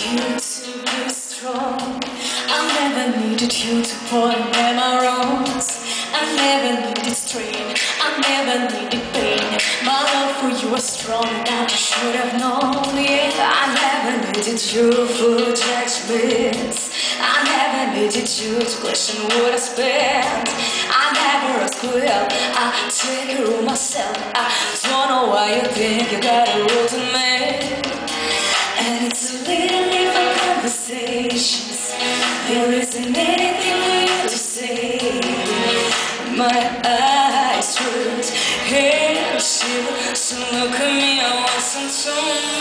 you to be strong. I never needed you to point out my wrongs. I never needed strain, I never needed pain. My love for you was strong enough, you should have known it. I never needed you for judgments. I never needed you to question what I spent. I never asked for help, I take care of myself. I don't know why you think you got a role to make. And it's a little bit of conversations. There isn't anything we need to say. My eyes hurt, hair shiver. So look at me, I want some to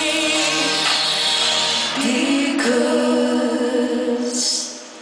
me. Because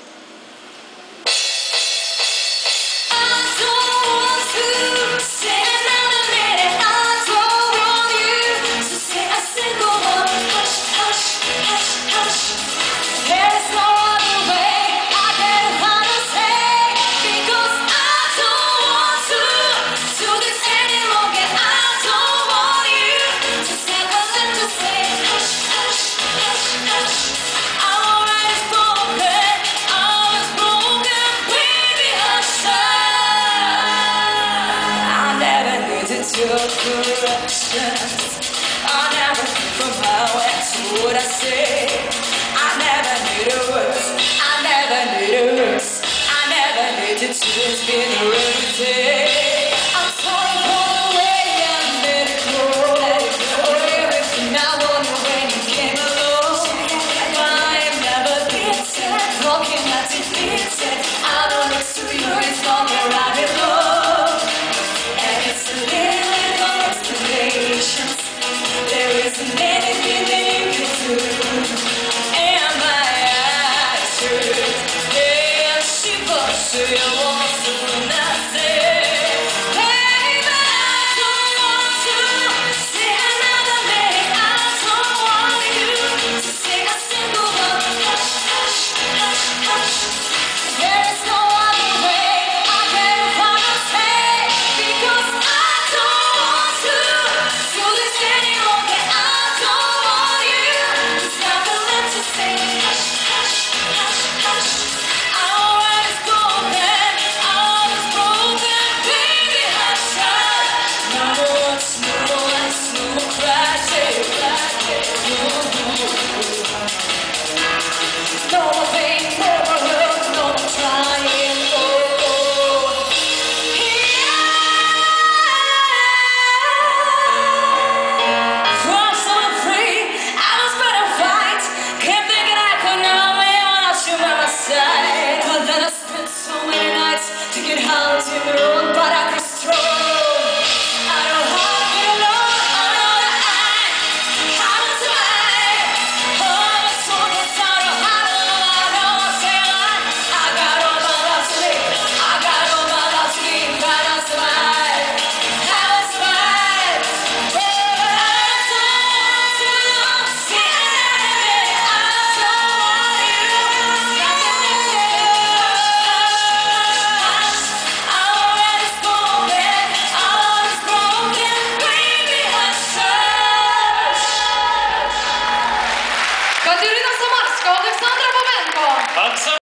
your corrections. I never think from how and to what I say. I never needed words, I never needed words. I never needed to spin every day. I'm sorry for the way I let it go, or everything I wanted when you came along. I am never bitter, broken, not defeated. I know next to you is not where I belong. And it's a little there isn't anything that you can do. And my eyes hurt, they shiver. So you want to when I say, baby, I don't want to see another day. I don't want you to say a single word. Hush, hush, hush, hush. There is no other way I can find a say, because I don't want to do this anymore. But then I spent so many nights thinking how to be wrong, but I could destroy.